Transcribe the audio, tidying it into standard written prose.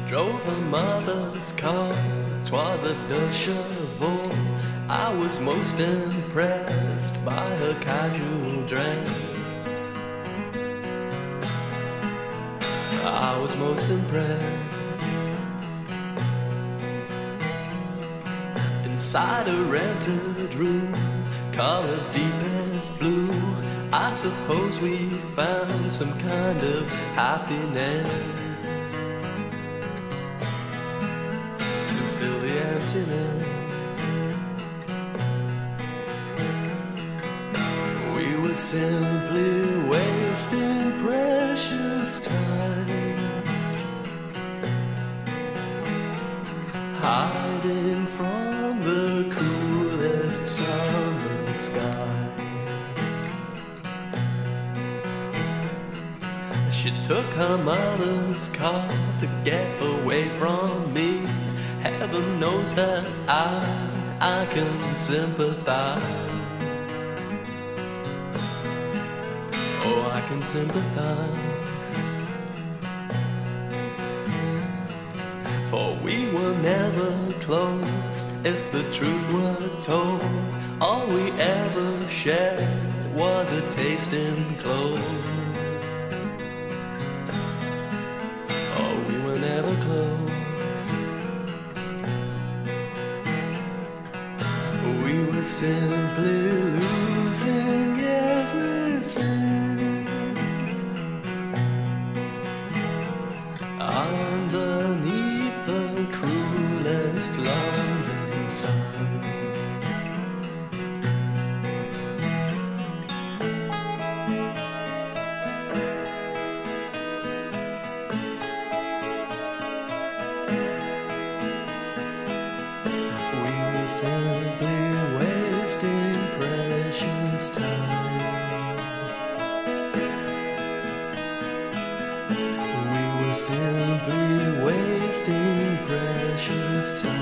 Drove her mother's car, 'twas a de Chevaux. I was most impressed by her casual dress. I was most impressed. Inside a rented room, colored deepest blue, I suppose we found some kind of happiness to fill the emptiness. We were simply wasting precious time, hiding from the coolest summer sky. She took her mother's car to get away from me. Heaven knows that I can sympathize. Oh, I can sympathize. For we were never close, if the truth were told. All we ever shared was a taste in clothes. Oh, we were never close. We were simply losing everything underneath the cruelest London sun. We were simply wasting precious time. We were simply wasting precious time.